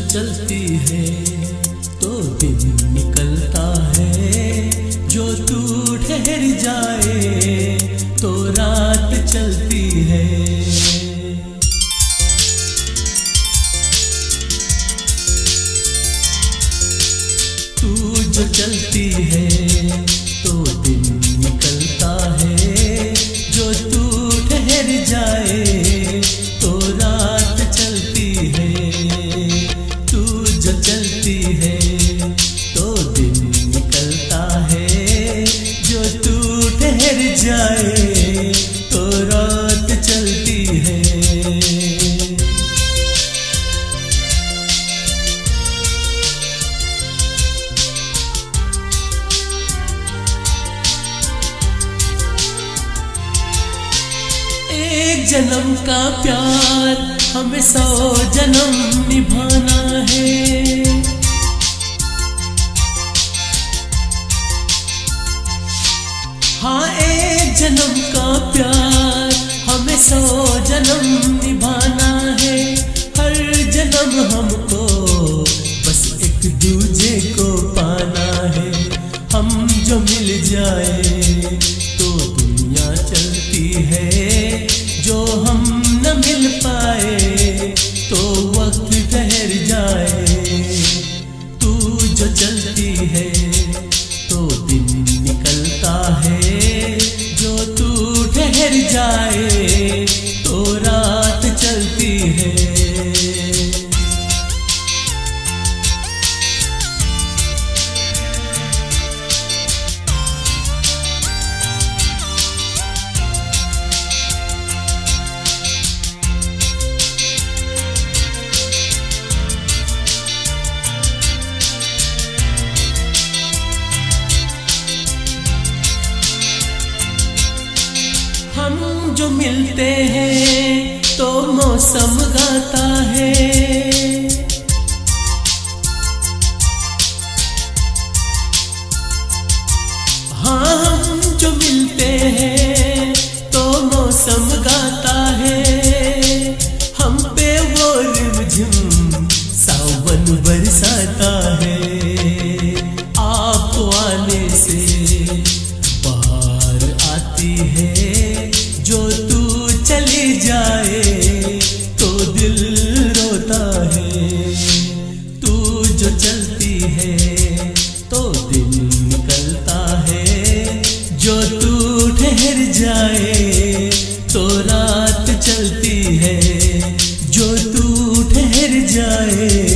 चलती है तो दिन निकलता है, जो तू ठहर जाए तो रात चलती है। तू जो चलती है तो दिन निकलता है, जो तू ठहर जाए तो रात चलती है। तू जो चलती है तो दिन निकलता है, जो तू ठहर जाए तो रात चलती है। एक जन्म का प्यार हमें 100 जन्म निभाना है। हाँ, एक जन्म का प्यार हमें 100 जन्म निभाना है। हर जन्म हमको बस एक दूजे को पाना है। हम जो मिल जाए तो दुनिया चलती है, जो हम न मिल पाए तो वक्त ठहर जाए। तू जो चलती है तो दिन निकलता है, जो तू ठहर जाए तो रात चलती है। हम जो मिलते हैं तो मौसम गाता है। हाँ, हम जो मिलते हैं तो मौसम गाता है। हम पे वो रिमझिम सावन बरसाता है। आपको आने से बाहर आती है, जो तू चली जाए तो दिल रोता है। तू जो चलती है तो दिन निकलता है, जो तू ठहर जाए तो रात चलती है, जो तू ठहर जाए